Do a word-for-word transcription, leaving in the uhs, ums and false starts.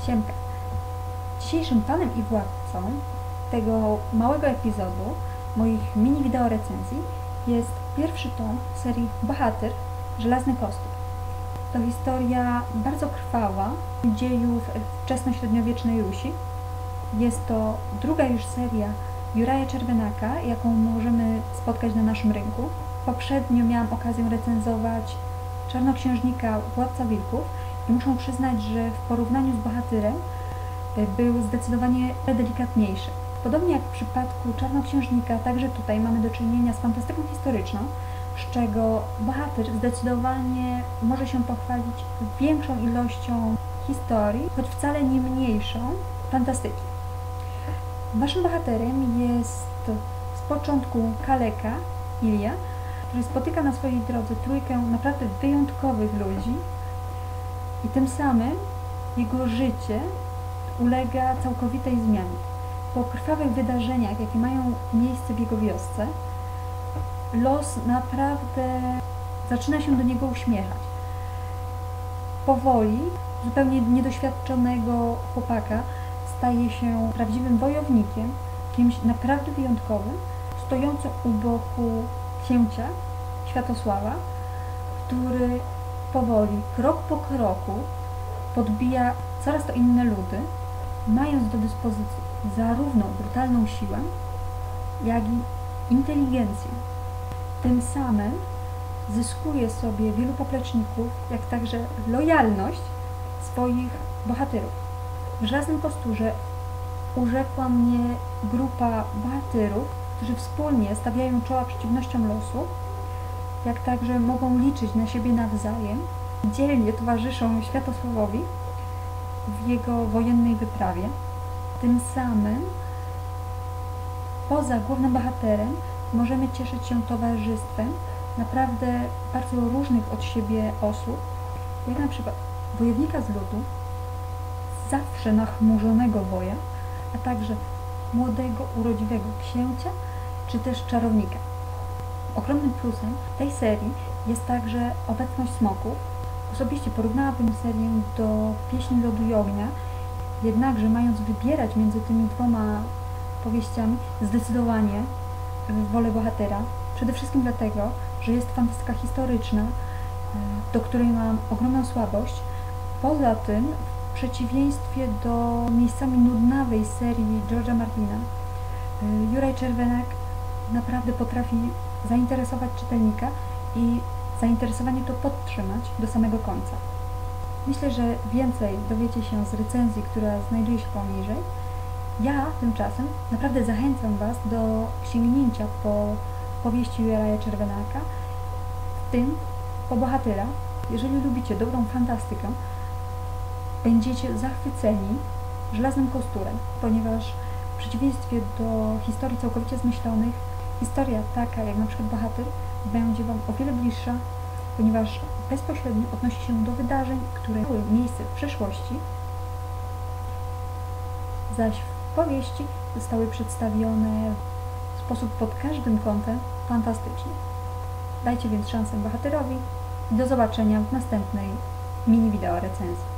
Siemka. Dzisiejszym panem i władcą tego małego epizodu moich mini wideo recenzji jest pierwszy tom serii Bohatyr – Żelazny Kostur. To historia bardzo krwawa dziejów wczesnośredniowiecznej Rusi. Jest to druga już seria Juraja Czerwenaka, jaką możemy spotkać na naszym rynku. Poprzednio miałam okazję recenzować Czarnoksiężnika Władca Wilków i muszę przyznać, że w porównaniu z Bohatyrem był zdecydowanie delikatniejszy. Podobnie jak w przypadku Czarnoksiężnika, także tutaj mamy do czynienia z fantastyką historyczną, z czego Bohatyr zdecydowanie może się pochwalić większą ilością historii, choć wcale nie mniejszą fantastyki. Naszym bohaterem jest z początku kaleka Ilja, który spotyka na swojej drodze trójkę naprawdę wyjątkowych ludzi i tym samym jego życie ulega całkowitej zmianie. Po krwawych wydarzeniach, jakie mają miejsce w jego wiosce, los naprawdę zaczyna się do niego uśmiechać. Powoli zupełnie niedoświadczonego chłopaka staje się prawdziwym wojownikiem, kimś naprawdę wyjątkowym, stojącym u boku księcia Światosława, który powoli, krok po kroku podbija coraz to inne ludy, mając do dyspozycji zarówno brutalną siłę, jak i inteligencję. Tym samym zyskuje sobie wielu popleczników, jak także lojalność swoich bohaterów. W Żelaznym Kosturze urzekła mnie grupa bohaterów, którzy wspólnie stawiają czoła przeciwnościom losu, jak także mogą liczyć na siebie nawzajem, dzielnie towarzyszą Światosławowi w jego wojennej wyprawie. Tym samym poza głównym bohaterem możemy cieszyć się towarzystwem naprawdę bardzo różnych od siebie osób, jak na przykład wojownika z ludu, zawsze nachmurzonego woja, a także młodego, urodziwego księcia, czy też czarownika. Ogromnym plusem tej serii jest także obecność smoków. Osobiście porównałabym serię do Pieśni Lodu i Ognia, jednakże mając wybierać między tymi dwoma powieściami, zdecydowanie wolę Bohatera. Przede wszystkim dlatego, że jest fantastyka historyczna, do której mam ogromną słabość. Poza tym, w przeciwieństwie do miejscami nudnawej serii George'a Martina, Juraj Czerwenak naprawdę potrafi zainteresować czytelnika i zainteresowanie to podtrzymać do samego końca. Myślę, że więcej dowiecie się z recenzji, która znajduje się poniżej. Ja tymczasem naprawdę zachęcam Was do sięgnięcia po powieści Juraja Czerwenaka, w tym po Bohatyra. Jeżeli lubicie dobrą fantastykę, będziecie zachwyceni Żelaznym Kosturem, ponieważ w przeciwieństwie do historii całkowicie zmyślonych, historia taka jak na przykład Bohatyr będzie Wam o wiele bliższa, ponieważ bezpośrednio odnosi się do wydarzeń, które miały miejsce w przeszłości, zaś w powieści zostały przedstawione w sposób pod każdym kątem fantastyczny. Dajcie więc szansę Bohatyrowi i do zobaczenia w następnej mini wideo recenzji.